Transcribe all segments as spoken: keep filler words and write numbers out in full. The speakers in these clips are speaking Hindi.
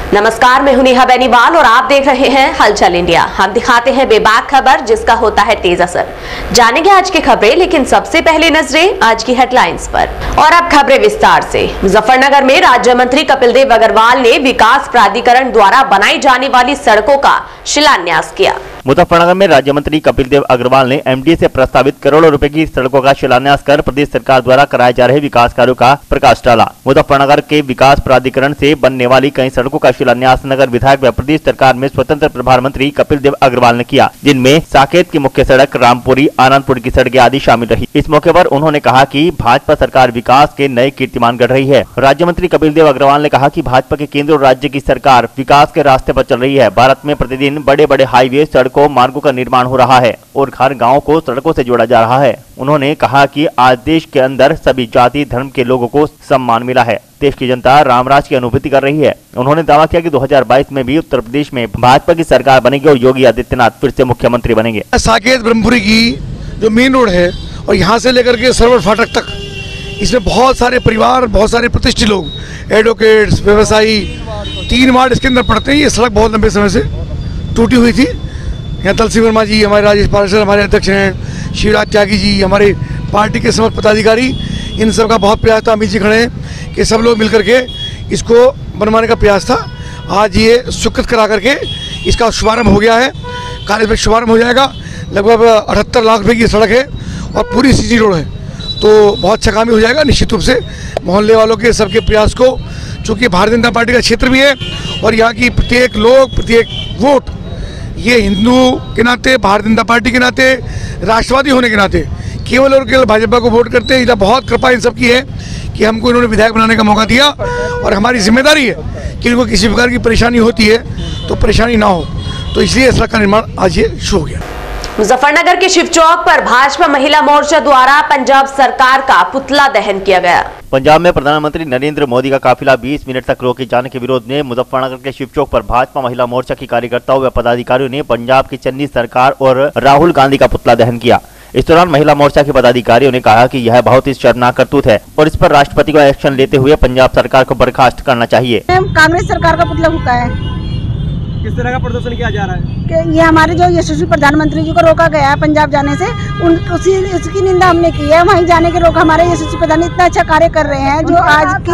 नमस्कार, मैं हूं नेहा बेनीवाल और आप देख रहे हैं हलचल इंडिया। हम दिखाते हैं बेबाक खबर जिसका होता है तेज असर। जानेंगे आज की खबरें, लेकिन सबसे पहले नजरें आज की हेडलाइंस पर। और अब खबरें विस्तार से। मुजफ्फरनगर में राज्य मंत्री कपिल देव अग्रवाल ने विकास प्राधिकरण द्वारा बनाई जाने वाली सड़कों का शिलान्यास किया। मुजफ्फरनगर में राज्य मंत्री कपिल देव अग्रवाल ने एमडीए से प्रस्तावित करोड़ों रुपए की सड़कों का शिलान्यास कर प्रदेश सरकार द्वारा कराए जा रहे विकास कार्यों का प्रकाश डाला। मुजफ्फरनगर के विकास प्राधिकरण से बनने वाली कई सड़कों का शिलान्यास नगर विधायक व प्रदेश सरकार में स्वतंत्र प्रभार मंत्री कपिल देव अग्रवाल ने किया, जिनमें साकेत की मुख्य सड़क, रामपुरी, आनंदपुर की सड़कें आदि शामिल रही। इस मौके पर उन्होंने कहा कि भाजपा सरकार विकास के नए कीर्तिमान गढ़ रही है। राज्य मंत्री कपिल देव अग्रवाल ने कहा कि भाजपा के केंद्र और राज्य की सरकार विकास के रास्ते पर चल रही है। भारत में प्रतिदिन बड़े बड़े हाईवे, सड़कों, मार्गों का निर्माण हो रहा है और हर गांव को सड़कों से जोड़ा जा रहा है। उन्होंने कहा कि आज देश के अंदर सभी जाति धर्म के लोगों को सम्मान मिला है। देश की जनता रामराज की अनुभूति कर रही है। उन्होंने दावा किया कि दो हज़ार बाईस में भी उत्तर प्रदेश में भाजपा की सरकार बनेगी और योगी आदित्यनाथ फिर से मुख्यमंत्री बनेंगे। साकेत ब्रह्मपुरी की जो मेन रोड है और यहाँ से लेकर के सरवर फाटक तक, इसमें बहुत सारे परिवार, बहुत सारे प्रतिष्ठित लोग, एडवोकेट्स, व्यवसायी, तीन वार्ड इसके अंदर पड़ते हैं। ये सड़क बहुत लंबे समय से टूटी हुई थी। यहाँ तुलसी वर्मा जी हमारे राजेश पार्षद हमारे अध्यक्ष हैं, शिवराज त्यागी जी हमारे पार्टी के समस्त पदाधिकारी, इन सब का बहुत प्रयास था। अमित जी खड़े हैं कि सब लोग मिलकर के इसको बनवाने का प्रयास था। आज ये स्वीकृत करा करके इसका शुभारंभ हो गया है। कार्य में शुभारंभ हो जाएगा। लगभग अठहत्तर लाख रुपये की सड़क है और पूरी सीसी रोड है, तो बहुत अच्छा काम ही हो जाएगा निश्चित रूप से। मोहल्ले वालों के सबके प्रयास को, चूँकि भारतीय जनता पार्टी का क्षेत्र भी है और यहाँ की प्रत्येक लोग, प्रत्येक वोट ये हिंदू के नाते, भारतीय जनता पार्टी के नाते, राष्ट्रवादी होने के नाते केवल और केवल भाजपा को वोट करते हैं। इधर बहुत कृपा इन सबकी है कि हमको इन्होंने विधायक बनाने का मौका दिया और हमारी जिम्मेदारी है कि इनको किसी प्रकार की परेशानी होती है तो परेशानी ना हो, तो इसलिए सड़क का निर्माण आज ये शुरू हो गया। मुजफ्फरनगर के शिव चौक पर भाजपा महिला मोर्चा द्वारा पंजाब सरकार का पुतला दहन किया गया। पंजाब में प्रधानमंत्री नरेंद्र मोदी का काफिला बीस मिनट तक रोके जाने के विरोध में मुजफ्फरनगर के शिव चौक पर भाजपा महिला मोर्चा की कार्यकर्ताओं व पदाधिकारियों ने पंजाब की चन्नी सरकार और राहुल गांधी का पुतला दहन किया। इस दौरान महिला मोर्चा के पदाधिकारियों ने कहा कि यह बहुत ही शर्मनाक करतूत है और इस पर राष्ट्रपति को एक्शन लेते हुए पंजाब सरकार को बर्खास्त करना चाहिए। कांग्रेस सरकार का पुतला फूका है। किस तरह का प्रदर्शन किया जा रहा है? कि ये हमारे जो यशस्वी प्रधानमंत्री जी को रोका गया है पंजाब जाने से, उन उसी उसकी निंदा हमने की है। वहीं जाने के रोका। हमारे यशस्वी प्रधान इतना अच्छा कार्य कर रहे हैं जो आज की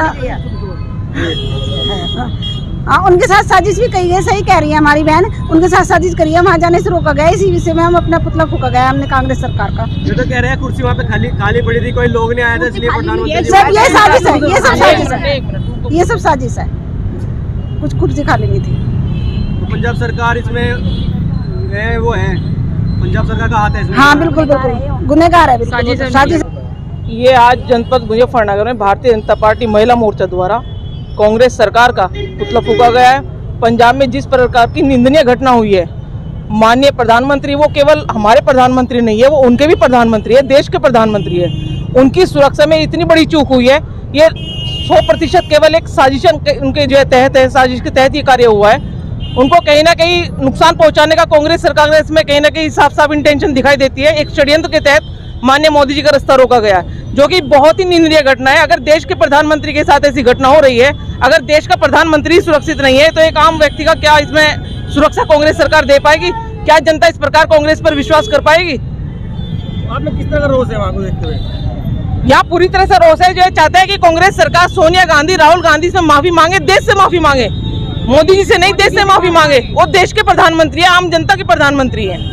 आ, उनके साथ साजिश भी कही है। सही कह रही है हमारी बहन, उनके साथ साजिश करी है। वहाँ जाने से रोका गया। इसी विषय में हम अपना पुतला फूका गया हमने कांग्रेस सरकार का। ये तो कह रहे हैं कुर्सी वहाँ पे खाली खाली पड़ी थी, कोई लोग नहीं आया था, इसलिए प्रधानमंत्री सब ये साजिश है। ये सब साजिश है। ये सब साजिश है। कुछ कुर्सी खाली नहीं थी। पंजाब सरकार इसमें है, वो है पंजाब सरकार का हाथ है इसमें। हाँ बिल्कुल बिल्कुल गुनहगार है, बिल्कुल साजिश। ये आज जनपद मुजफ्फरनगर में भारतीय जनता पार्टी महिला मोर्चा द्वारा कांग्रेस सरकार का पुतला फूका गया है। पंजाब में जिस प्रकार की निंदनीय घटना हुई है, माननीय प्रधानमंत्री, वो केवल हमारे प्रधानमंत्री नहीं है, वो उनके भी प्रधानमंत्री है, देश के प्रधानमंत्री है। उनकी सुरक्षा में इतनी बड़ी चूक हुई है। ये सौ प्रतिशत केवल एक साजिश उनके जो है तहत है, साजिश के तहत ये कार्य हुआ है। उनको कहीं ना कहीं नुकसान पहुंचाने का कांग्रेस सरकार ने इसमें कहीं ना कहीं साफ साफ इंटेंशन दिखाई देती है। एक षड्यंत्र के तहत माननीय मोदी जी का रास्ता रोका गया है, जो कि बहुत ही निंदनीय घटना है। अगर देश के प्रधानमंत्री के साथ ऐसी घटना हो रही है, अगर देश का प्रधानमंत्री सुरक्षित नहीं है, तो एक आम व्यक्ति का क्या इसमें सुरक्षा कांग्रेस सरकार दे पाएगी? क्या जनता इस प्रकार कांग्रेस पर विश्वास कर पाएगी? आप लोग किस तरह का रोष है वहाँ को देखते हुए? यहाँ पूरी तरह से रोष है। जो चाहते हैं कि कांग्रेस सरकार सोनिया गांधी, राहुल गांधी से माफी मांगे, देश से माफी मांगे, मोदी जी से नहीं, देश से माफी मांगे। वो देश के प्रधानमंत्री है, आम जनता के प्रधानमंत्री है।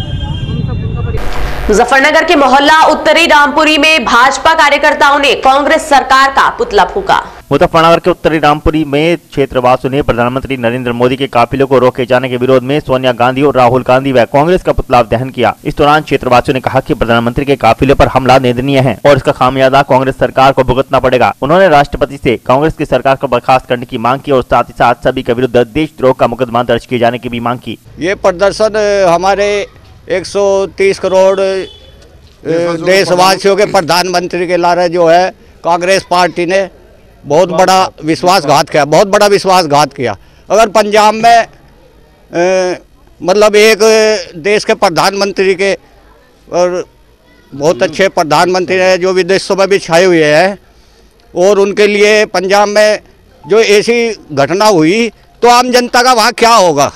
मुजफ्फरनगर के मोहल्ला उत्तरी रामपुरी में भाजपा कार्यकर्ताओं ने कांग्रेस सरकार का पुतला फूका। मुजफ्फरनगर के उत्तरी रामपुरी में क्षेत्रवासियों ने प्रधानमंत्री नरेंद्र मोदी के काफिले को रोके जाने के विरोध में सोनिया गांधी और राहुल गांधी व कांग्रेस का पुतला दहन किया। इस दौरान क्षेत्रवासियों ने कहा कि प्रधानमंत्री के काफिले पर हमला निंदनीय है और इसका खामियाजा कांग्रेस सरकार को भुगतना पड़ेगा। उन्होंने राष्ट्रपति से कांग्रेस की सरकार को बर्खास्त करने की मांग की और साथ ही साथ सभी के विरुद्ध देशद्रोह का मुकदमा दर्ज किए जाने की भी मांग की। ये प्रदर्शन हमारे एक सौ तीस करोड़ देशवासियों के प्रधानमंत्री के लारे जो है कांग्रेस पार्टी ने बहुत बड़ा विश्वासघात किया, बहुत बड़ा विश्वासघात किया। अगर पंजाब में ए, मतलब एक देश के प्रधानमंत्री के, और बहुत अच्छे प्रधानमंत्री हैं जो विदेशों में भी छाए हुए हैं, और उनके लिए पंजाब में जो ऐसी घटना हुई तो आम जनता का वहाँ क्या होगा?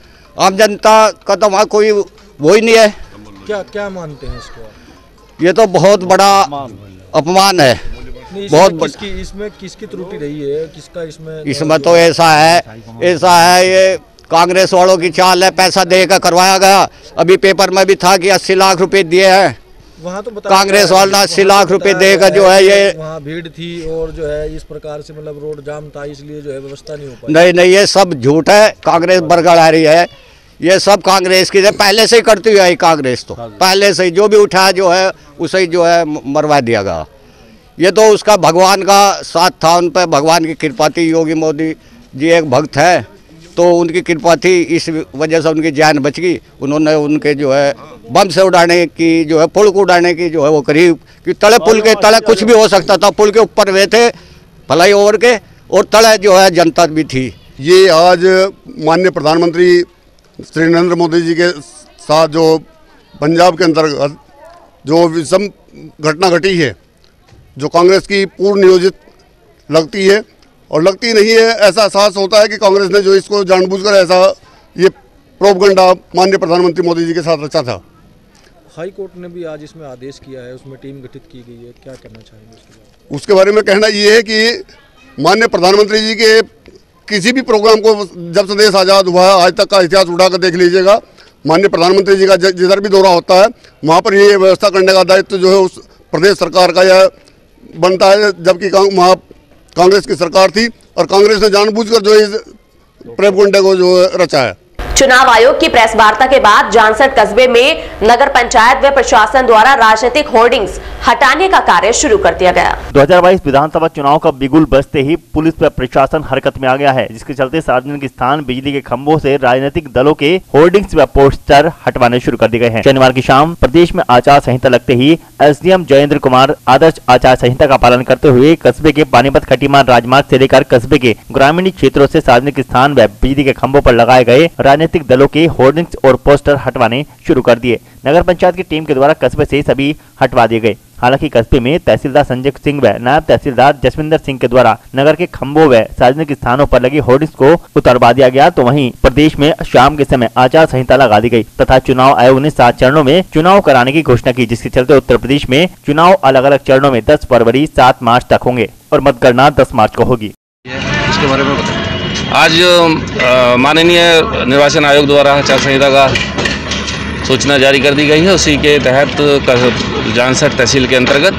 आम जनता का तो वहाँ कोई वो ही नहीं है। क्या क्या मानते हैं इसको? ये तो बहुत बड़ा अपमान है। बहुत किसकी इसमें किसकी त्रुटि रही है? किसका इसमें इसमें तो ऐसा है ऐसा है ये कांग्रेस वालों की चाल है, पैसा देकर करवाया गया। अभी पेपर में भी था कि अस्सी लाख रुपए दिए हैं। वहाँ तो कांग्रेस वालों ने अस्सी लाख रुपए देकर जो है ये वहाँ भीड़ थी और जो है इस प्रकार से मतलब रोड जाम था, इसलिए जो है व्यवस्था नहीं हो पाई। नहीं नहीं, ये सब झूठ है। कांग्रेस बरगड़ा रही है, ये सब कांग्रेस की पहले से ही करती हुई आई। कांग्रेस तो पहले से ही जो भी उठाया जो है उसे ही जो है मरवा दिया गया। ये तो उसका भगवान का साथ था उन पर, भगवान की कृपा थी। योगी मोदी जी एक भक्त है तो उनकी कृपा थी, इस वजह से उनकी जान बच गई। उन्होंने उनके जो है बम से उड़ाने की जो है पुल को उड़ाने की जो है वो करी कि तले पुल के तले कुछ भी हो सकता था। पुल के ऊपर वे थे फ्लाई ओवर के और तले जो है जनता भी थी। ये आज माननीय प्रधानमंत्री श्री नरेंद्र मोदी जी के साथ जो पंजाब के अंतर्गत जो विषम घटना घटी है, जो कांग्रेस की पूर्ण नियोजित लगती है और लगती नहीं है, ऐसा एहसास होता है कि कांग्रेस ने जो इसको जानबूझकर ऐसा ये प्रोपगंडा माननीय प्रधानमंत्री मोदी जी के साथ रचा था। हाई कोर्ट ने भी आज इसमें आदेश किया है, उसमें टीम गठित की गई है, क्या करना चाहेंगे उसके बारे? उसके बारे में कहना ये है कि माननीय प्रधानमंत्री जी के किसी भी प्रोग्राम को जब से देश आज़ाद हुआ है आज तक का इतिहास उठाकर देख लीजिएगा, माननीय प्रधानमंत्री जी का जिधर भी दौरा होता है वहाँ पर ये व्यवस्था करने का दायित्व जो है उस प्रदेश सरकार का यह बनता है, जबकि वहाँ कांग्रेस की सरकार थी और कांग्रेस ने जानबूझकर जो इस प्रोपगंडे को जो रचा है। चुनाव आयोग की प्रेस वार्ता के बाद जानसठ कस्बे में नगर पंचायत व प्रशासन द्वारा राजनीतिक होर्डिंग्स हटाने का कार्य शुरू कर दिया गया। दो हज़ार बाईस विधानसभा चुनाव का बिगुल बजते ही पुलिस व प्रशासन हरकत में आ गया है, जिसके चलते सार्वजनिक स्थान, बिजली के खंभों से राजनीतिक दलों के होर्डिंग्स व पोस्टर हटवाने शुरू कर दिए गए हैं। शनिवार की शाम प्रदेश में आचार संहिता लगते ही एसडीएम जयेंद्र कुमार आदर्श आचार संहिता का पालन करते हुए कस्बे के पानीपत खटीमान राजमार्ग से लेकर कस्बे के ग्रामीण क्षेत्रों से सार्वजनिक स्थान व बिजली के खंभों पर लगाए गए राजनीतिक दलों के होर्डिंग्स और पोस्टर हटवाने शुरू कर दिए। नगर पंचायत की टीम के द्वारा कस्बे से सभी हटवा दिए गए। हालांकि कस्बे में तहसीलदार संजय सिंह व नायब तहसीलदार जसविंदर सिंह के द्वारा नगर के खंभों व सार्वजनिक स्थानों पर लगे होर्डिंग्स को उतरवा दिया गया, तो वहीं प्रदेश में शाम के समय आचार संहिता लगा दी गई तथा चुनाव आयोग ने सात चरणों में चुनाव कराने की घोषणा की, जिसके चलते उत्तर प्रदेश में चुनाव अलग अलग चरणों में दस फरवरी सात मार्च तक होंगे और मतगणना दस मार्च को होगी। इसके बारे में बताएं। आज माननीय निर्वाचन आयोग द्वारा आचार संहिता का सूचना जारी कर दी गई है। उसी के तहत जानसठ तहसील के अंतर्गत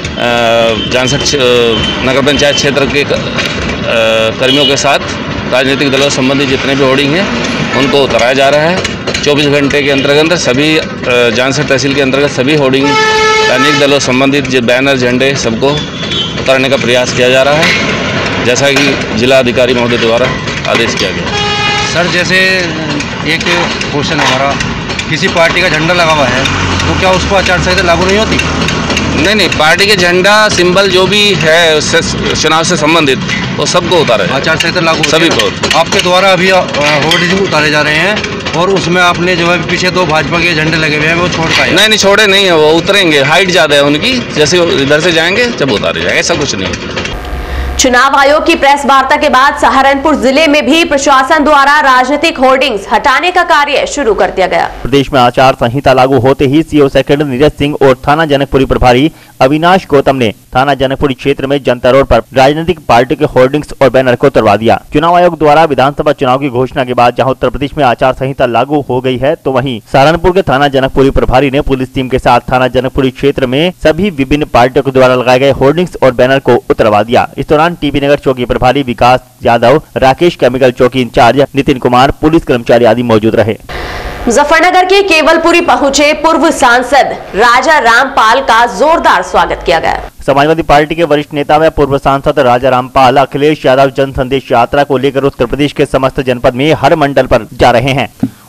जानसठ नगर पंचायत क्षेत्र के कर्मियों के साथ राजनीतिक दलों संबंधी जितने भी होर्डिंग हैं उनको उतराया जा रहा है। चौबीस घंटे के अंतर्गत सभी जानसठ तहसील के अंतर्गत सभी होर्डिंग राजनीतिक दलों संबंधित जो बैनर झंडे सबको उतारने का प्रयास किया जा रहा है, जैसा कि जिला अधिकारी महोदय द्वारा आदेश किया गया। सर, जैसे एक क्वेश्चन हमारा, किसी पार्टी का झंडा लगा हुआ है तो क्या उसको आचार संहिता लागू नहीं होती? नहीं नहीं, पार्टी के झंडा सिंबल जो भी है उससे चुनाव से संबंधित वो सबको उतारा है। आचार संहिता लागू सभी को। आपके द्वारा अभी होर्डिंग उतारे जा रहे हैं और उसमें आपने जो है पीछे दो भाजपा के झंडे लगे हुए हैं वो छोड़ पाए? नहीं नहीं, छोड़े नहीं है, वो उतरेंगे। हाइट ज़्यादा है उनकी, जैसे इधर से जाएंगे जब उतारे जाएंगे, ऐसा कुछ नहीं। चुनाव आयोग की प्रेस वार्ता के बाद सहारनपुर जिले में भी प्रशासन द्वारा राजनीतिक होर्डिंग्स हटाने का कार्य शुरू कर दिया गया। प्रदेश में आचार संहिता लागू होते ही सीओ सेक्रेटरी नीरज सिंह और थाना जनकपुरी प्रभारी अविनाश गौतम ने थाना जनकपुरी क्षेत्र में जनता रोड पर राजनीतिक पार्टी के होर्डिंग्स और बैनर को उतरवा दिया। चुनाव आयोग द्वारा विधानसभा चुनाव की घोषणा के बाद जहां उत्तर प्रदेश में आचार संहिता लागू हो गई है, तो वहीं सहारनपुर के थाना जनकपुरी प्रभारी ने पुलिस टीम के साथ थाना जनकपुरी क्षेत्र में सभी विभिन्न पार्टियों के द्वारा लगाए गए होर्डिंग्स और बैनर को उतरवा दिया। इस दौरान टीबी नगर चौकी प्रभारी विकास यादव, राकेश केमिकल चौकी इंचार्ज नितिन कुमार, पुलिस कर्मचारी आदि मौजूद रहे। मुजफ्फरनगर के केवलपुरी पहुंचे पूर्व सांसद राजा रामपाल का जोरदार स्वागत किया गया। समाजवादी पार्टी के वरिष्ठ नेता व पूर्व सांसद राजा रामपाल अखिलेश यादव जन संदेश यात्रा को लेकर उत्तर प्रदेश के समस्त जनपद में हर मंडल पर जा रहे हैं।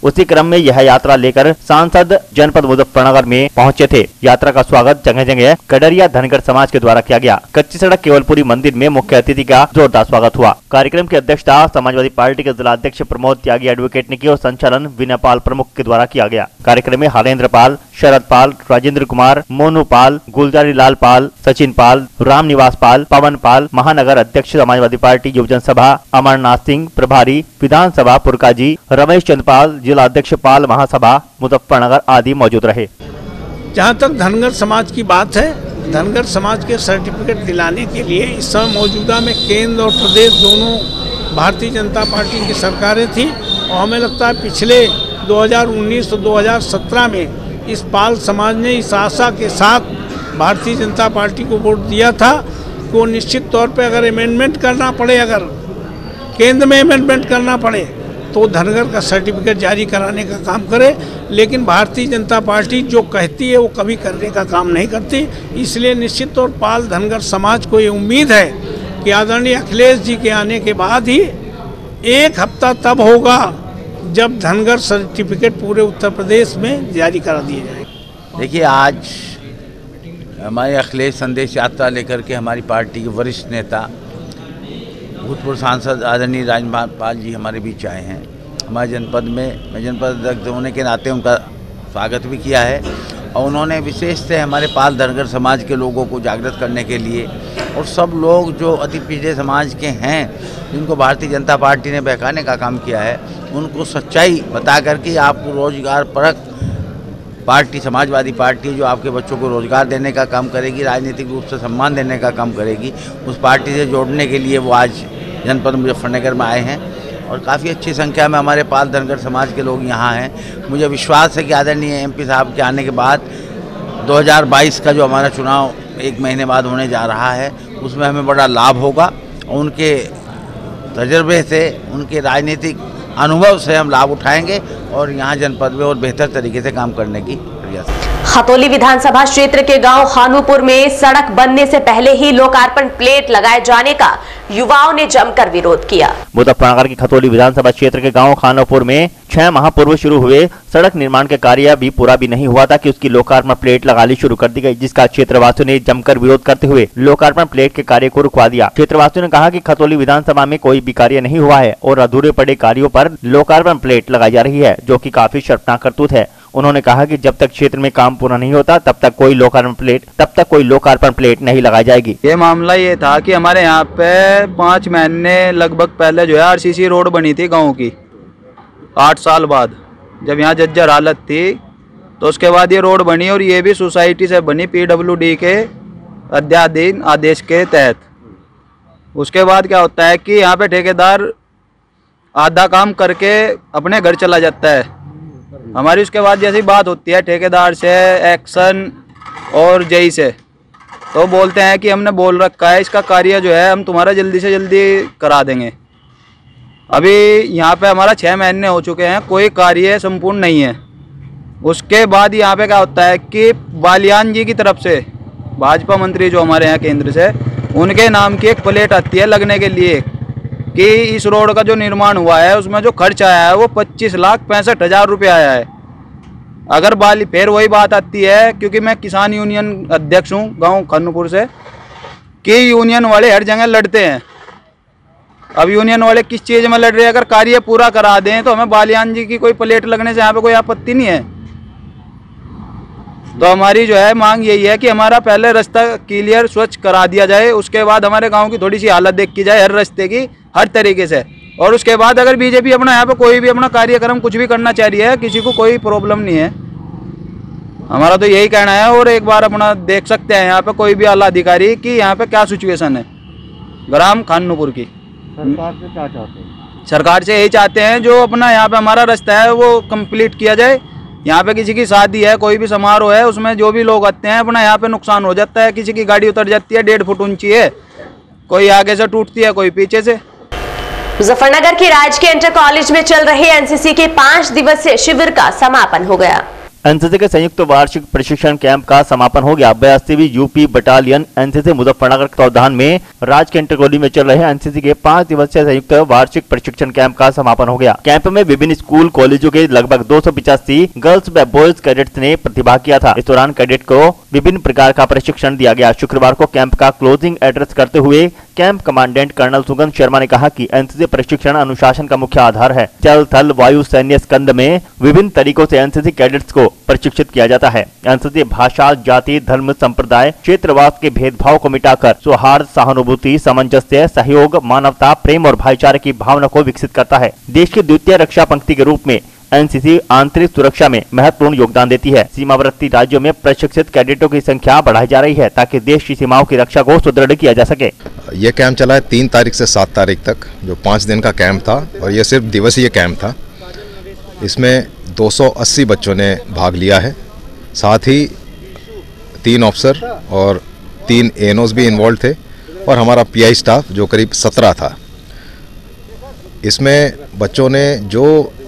उसी क्रम में यह यात्रा लेकर सांसद जनपद मुजफ्फरनगर में पहुंचे थे। यात्रा का स्वागत जगह जगह कड़रिया धनगर समाज के द्वारा किया गया। कच्ची सड़क केवलपुरी मंदिर में मुख्य अतिथि का जोरदार स्वागत हुआ। कार्यक्रम की अध्यक्षता समाजवादी पार्टी के जिला अध्यक्ष प्रमोद त्यागी एडवोकेट ने की और संचालन विनय पाल प्रमुख के द्वारा किया गया। कार्यक्रम में हरेंद्र पाल, शरद पाल, राजेंद्र कुमार, मोनू पाल, गुलजारी लाल पाल, सचिन पाल, राम निवास पाल, पवन पाल, महानगर अध्यक्ष समाजवादी पार्टी युवजन सभा अमरनाथ सिंह, प्रभारी विधानसभा पुरकाजी रमेश चंद पाल, जिला अध्यक्ष पाल महासभा मुजफ्फरनगर आदि मौजूद रहे। जहाँ तक धनगर समाज की बात है, धनगर समाज के सर्टिफिकेट दिलाने के लिए इस समय मौजूदा में केंद्र और प्रदेश दोनों भारतीय जनता पार्टी की सरकारें थी और हमें लगता है पिछले दो हज़ार उन्नीस और दो हज़ार सत्रह में इस पाल समाज ने इस आशा के साथ भारतीय जनता पार्टी को वोट दिया था कि वो निश्चित तौर पे अगर अमेंडमेंट करना पड़े, अगर केंद्र में अमेंडमेंट करना पड़े तो धनगर का सर्टिफिकेट जारी कराने का काम करे। लेकिन भारतीय जनता पार्टी जो कहती है वो कभी करने का काम नहीं करती। इसलिए निश्चित तौर पाल धनगर समाज को ये उम्मीद है कि आदरणीय अखिलेश जी के आने के बाद ही एक हफ्ता तब होगा जब धनगर सर्टिफिकेट पूरे उत्तर प्रदेश में जारी करा दिए जाएंगे। देखिए, आज हमारे अखिलेश संदेश यात्रा लेकर के हमारी पार्टी के वरिष्ठ नेता भूतपूर्व सांसद आदरणीय राजपाल जी हमारे बीच आए हैं। हमारे जनपद में मैं जनपद अध्यक्ष होने के नाते उनका स्वागत भी किया है और उन्होंने विशेष से हमारे पाल धनगर समाज के लोगों को जागृत करने के लिए और सब लोग जो अति पिछड़े समाज के हैं जिनको भारतीय जनता पार्टी ने बहकाने का काम किया है, उनको सच्चाई बता करके आपको रोजगार परक पार्टी समाजवादी पार्टी जो आपके बच्चों को रोजगार देने का काम करेगी, राजनीतिक रूप से सम्मान देने का काम करेगी, उस पार्टी से जोड़ने के लिए वो आज जनपद मुजफ्फरनगर में आए हैं और काफ़ी अच्छी संख्या में हमारे पाल धनगर समाज के लोग यहाँ हैं। मुझे विश्वास है कि आदरणीय एमपी साहब के आने के बाद दो हज़ार बाईस का जो हमारा चुनाव एक महीने बाद होने जा रहा है उसमें हमें बड़ा लाभ होगा और उनके तजर्बे से, उनके राजनीतिक अनुभव से हम लाभ उठाएंगे और यहाँ जनपद में और बेहतर तरीके से काम करने की प्रयास। खतौली विधानसभा क्षेत्र के गांव खानूपुर में सड़क बनने से पहले ही लोकार्पण प्लेट लगाए जाने का युवाओं ने जमकर विरोध किया। मुजफ्फरनगर की खतौली विधानसभा क्षेत्र के गांव खानूपुर में छह माह पूर्व शुरू हुए सड़क निर्माण के कार्य भी पूरा भी नहीं हुआ था कि उसकी लोकार्पण प्लेट लगानी शुरू कर दी गई, जिसका क्षेत्रवासियों ने जमकर विरोध करते हुए लोकार्पण प्लेट के कार्य को रुकवा दिया। क्षेत्रवासियों ने कहा कि खतौली विधानसभा में कोई भी कार्य नहीं हुआ है और अधूरे पड़े कार्यों पर लोकार्पण प्लेट लगाई जा रही है, जो कि काफी शर्मनाक करतूत है। उन्होंने कहा कि जब तक क्षेत्र में काम पूरा नहीं होता तब तक कोई लोकार्पण प्लेट तब तक कोई लोकार्पण प्लेट नहीं लगाई जाएगी। ये मामला ये था कि हमारे यहाँ पे पाँच महीने लगभग पहले जो है आरसीसी रोड बनी थी गांव की, आठ साल बाद जब यहाँ जर्जर हालत थी तो उसके बाद ये रोड बनी और ये भी सोसाइटी से बनी पीडब्ल्यूडी के अध्याधीन आदेश के तहत। उसके बाद क्या होता है कि यहाँ पे ठेकेदार आधा काम करके अपने घर चला जाता है। हमारी उसके बाद जैसी बात होती है ठेकेदार से, एक्शन और जेई से, तो बोलते हैं कि हमने बोल रखा है इसका कार्य जो है हम तुम्हारा जल्दी से जल्दी करा देंगे। अभी यहाँ पे हमारा छः महीने हो चुके हैं, कोई कार्य संपूर्ण नहीं है। उसके बाद यहाँ पे क्या होता है कि बालियान जी की तरफ से भाजपा मंत्री जो हमारे यहाँ केंद्र से, उनके नाम की एक प्लेट आती है लगने के लिए कि इस रोड का जो निर्माण हुआ है उसमें जो खर्च आया है वो पच्चीस लाख पैंसठ हज़ार रुपये आया है। अगर बाली फिर वही बात आती है, क्योंकि मैं किसान यूनियन अध्यक्ष हूँ गांव खानूपुर से, कि यूनियन वाले हर जगह लड़ते हैं। अब यूनियन वाले किस चीज़ में लड़ रहे हैं? अगर कार्य पूरा करा दें तो हमें बालियान जी की कोई प्लेट लगने से यहाँ पे कोई आपत्ति नहीं है। तो हमारी जो है मांग यही है कि हमारा पहले रास्ता क्लियर स्वच्छ करा दिया जाए, उसके बाद हमारे गांव की थोड़ी सी हालत देख की जाए हर रास्ते की हर तरीके से, और उसके बाद अगर बीजेपी अपना यहाँ पे कोई भी अपना कार्यक्रम कुछ भी करना चाह रही है, किसी को कोई प्रॉब्लम नहीं है। हमारा तो यही कहना है। और एक बार अपना देख सकते हैं यहाँ पे कोई भी आला अधिकारी कि यहाँ पे क्या सिचुएशन है ग्राम खानूपुर की। सरकार से क्या चाहते हैं? सरकार से यही चाहते हैं जो अपना यहाँ पे हमारा रास्ता है वो कंप्लीट किया जाए। यहाँ पे किसी की शादी है, कोई भी समारोह है, उसमें जो भी लोग आते हैं अपना यहाँ पे नुकसान हो जाता है। किसी की गाड़ी उतर जाती है, डेढ़ फुट ऊंची है, कोई आगे से टूटती है, कोई पीछे से। मुजफ्फरनगर के राजकीय इंटर कॉलेज में चल रहे एनसीसी के पांच दिवसीय शिविर का समापन हो गया। एनसीसी के संयुक्त वार्षिक प्रशिक्षण कैंप का समापन हो गया। बयासीवीं यूपी बटालियन एनसीसी मुजफ्फरनगर के तत्वाधान में राज कैंटर कॉलोनी में चल रहे एनसीसी के पाँच दिवसीय संयुक्त वार्षिक प्रशिक्षण कैंप का समापन हो गया। कैंप में विभिन्न स्कूल कॉलेजों के लगभग दो सौ पिचासी गर्ल्स व बॉयज कैडेट्स ने प्रतिभाग किया था। इस दौरान कैडेट को विभिन्न प्रकार का प्रशिक्षण दिया गया। शुक्रवार को कैंप का क्लोजिंग एड्रेस करते हुए कैंप कमांडेंट कर्नल सुगंध शर्मा ने कहा कि एनसीसी प्रशिक्षण अनुशासन का मुख्य आधार है। जल थल वायु सैन्य स्कंद में विभिन्न तरीकों से एनसीसी कैडेट्स को प्रशिक्षित किया जाता है। एनसीसी भाषा, जाति, धर्म, संप्रदाय, क्षेत्रवाद के भेदभाव को मिटाकर सौहार्द, सहानुभूति, सामंजस्य, सहयोग, मानवता, प्रेम और भाईचारे की भावना को विकसित करता है। देश की द्वितीय रक्षा पंक्ति के रूप में एनसीसी आंतरिक सुरक्षा में महत्वपूर्ण योगदान देती है। सीमावर्ती राज्यों में प्रशिक्षित कैडेटों की संख्या बढ़ाई जा रही है ताकि देश की सीमाओं की रक्षा को सुदृढ़ किया जा सके। ये कैंप चला है तीन तारीख से सात तारीख तक, जो पाँच दिन का कैंप था और ये सिर्फ दिवसीय कैंप था। इसमें दो सौ अस्सी बच्चों ने भाग लिया है। साथ ही तीन ऑफिसर और तीन एनओस भी इन्वॉल्व थे और हमारा पीआई स्टाफ जो करीब सत्रह था। इसमें बच्चों ने जो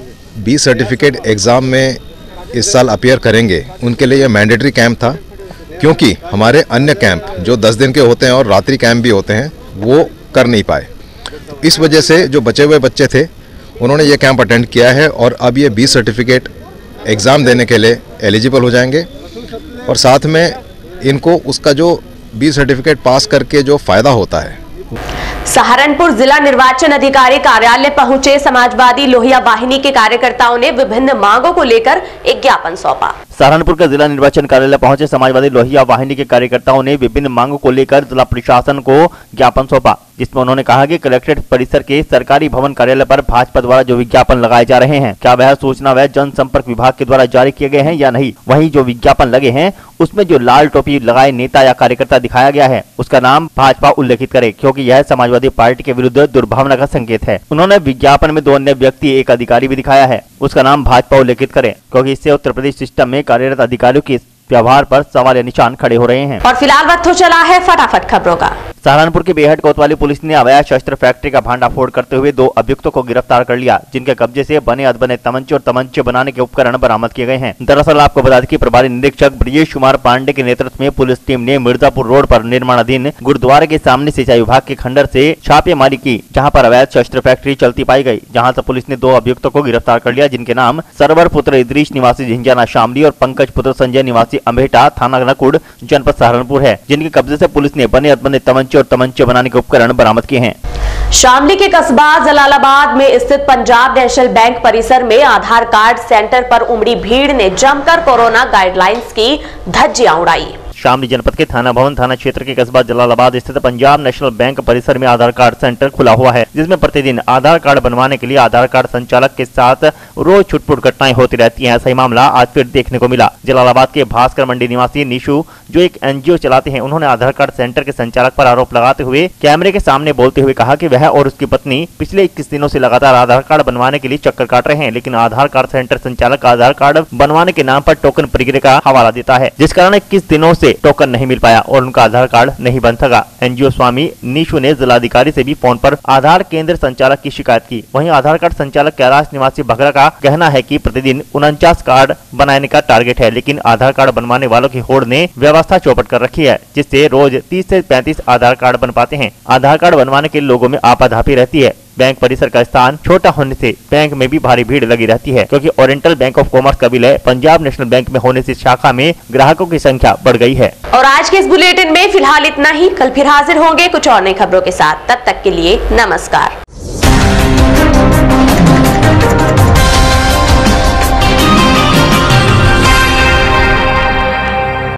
बी सर्टिफिकेट एग्ज़ाम में इस साल अपीयर करेंगे उनके लिए मैंडेटरी कैंप था, क्योंकि हमारे अन्य कैंप जो दस दिन के होते हैं और रात्रि कैंप भी होते हैं वो कर नहीं पाए। तो इस वजह से जो बचे हुए बच्चे थे उन्होंने ये कैंप अटेंड किया है और अब ये बी सर्टिफिकेट एग्ज़ाम देने के लिए एलिजिबल हो जाएंगे और साथ में इनको उसका जो बी सर्टिफिकेट पास करके जो फ़ायदा होता है। सहारनपुर जिला निर्वाचन अधिकारी कार्यालय पहुंचे समाजवादी लोहिया वाहिनी के कार्यकर्ताओं ने विभिन्न मांगों को लेकर एक ज्ञापन सौंपा। सहारनपुर के जिला निर्वाचन कार्यालय पहुंचे समाजवादी लोहिया वाहिनी के कार्यकर्ताओं ने विभिन्न मांगों को लेकर जिला प्रशासन को ज्ञापन सौंपा, जिसमें उन्होंने कहा कि कलेक्ट्रेट परिसर के सरकारी भवन कार्यालय पर भाजपा द्वारा जो विज्ञापन लगाए जा रहे हैं, क्या वह सूचना व जनसंपर्क विभाग के द्वारा जारी किए गए हैं या नहीं। वहीं जो विज्ञापन लगे हैं उसमें जो लाल टोपी लगाए नेता या कार्यकर्ता दिखाया गया है उसका नाम भाजपा उल्लेखित करे, क्योंकि यह समाजवादी पार्टी के विरुद्ध दुर्भावना का संकेत है। उन्होंने विज्ञापन में दो अन्य व्यक्ति, एक अधिकारी भी दिखाया है, उसका नाम भाजपा उल्लेखित करे, क्योंकि इससे उत्तर प्रदेश सिस्टम में कार्यरत अधिकारियों के व्यवहार पर सवाल या निशान खड़े हो रहे हैं। और फिलहाल वक्त हो चला है फटाफट खबरों का। सहारनपुर के बेहट कोतवाली पुलिस ने अवैध शस्त्र फैक्ट्री का भांडाफोड़ करते हुए दो अभियुक्तों को गिरफ्तार कर लिया, जिनके कब्जे से बने अधबने तमंचे और तमंचे बनाने के उपकरण बरामद किए गए हैं। दरअसल आपको बता दें कि प्रभारी निरीक्षक ब्रजेश कुमार पांडे के नेतृत्व में पुलिस टीम ने मिर्जापुर रोड पर निर्माणाधीन गुरुद्वारे के सामने सिंचाई विभाग के खंडर से छापेमारी की, जहाँ पर अवैध शस्त्र फैक्ट्री चलती पाई गई। जहाँ से पुलिस ने दो अभियुक्तों को गिरफ्तार कर लिया, जिनके नाम सरवर पुत्र इदरीश निवासी झिंझाना शामली और पंकज पुत्र संजय निवासी अम्बेटा थाना नकुड़ जनपद सहारनपुर है, जिनके कब्जे से पुलिस ने बने अधबने तमंचे और तमंचे बनाने के उपकरण बरामद किए हैं। शामली के कस्बा जलालाबाद में स्थित पंजाब नेशनल बैंक परिसर में आधार कार्ड सेंटर पर उमड़ी भीड़ ने जमकर कोरोना गाइडलाइंस की धज्जियां उड़ाई। शामली जनपद के थाना भवन थाना क्षेत्र के कस्बा जलालाबाद स्थित पंजाब नेशनल बैंक परिसर में आधार कार्ड सेंटर खुला हुआ है, जिसमें प्रतिदिन आधार कार्ड बनवाने के लिए आधार कार्ड संचालक के साथ रोज छुटपुट घटनाएं होती रहती हैं। ऐसा ही मामला आज फिर देखने को मिला। जलालाबाद के भास्कर मंडी निवासी निशु, जो एक एनजीओ चलाते हैं, उन्होंने आधार कार्ड सेंटर के संचालक पर आरोप लगाते हुए कैमरे के सामने बोलते हुए कहा कि वह और उसकी पत्नी पिछले इक्कीस दिनों से लगातार आधार कार्ड बनवाने के लिए चक्कर काट रहे हैं, लेकिन आधार कार्ड सेंटर संचालक आधार कार्ड बनवाने के नाम पर टोकन प्रक्रिया का हवाला देता है, जिस कारण इक्कीस दिनों से टोकन नहीं मिल पाया और उनका आधार कार्ड नहीं बन सका। एनजीओ स्वामी निशु ने जिलाधिकारी से भी फोन पर आधार केंद्र संचालक की शिकायत की। वहीं आधार कार्ड संचालक कैलाश निवासी भगरा का कहना है कि प्रतिदिन उनचास कार्ड बनाने का टारगेट है, लेकिन आधार कार्ड बनवाने वालों की होड़ ने व्यवस्था चौपट कर रखी है, जिससे रोज तीस से पैंतीस आधार कार्ड बन पाते हैं। आधार कार्ड बनवाने के लोगों में आपाधापी रहती है। बैंक परिसर का स्थान छोटा होने से बैंक में भी भारी भीड़ लगी रहती है, क्योंकि ओरिएंटल बैंक ऑफ कॉमर्स का विलय पंजाब नेशनल बैंक में होने से शाखा में ग्राहकों की संख्या बढ़ गई है। और आज के इस बुलेटिन में फिलहाल इतना ही। कल फिर हाजिर होंगे कुछ और नई खबरों के साथ। तब तक के लिए नमस्कार।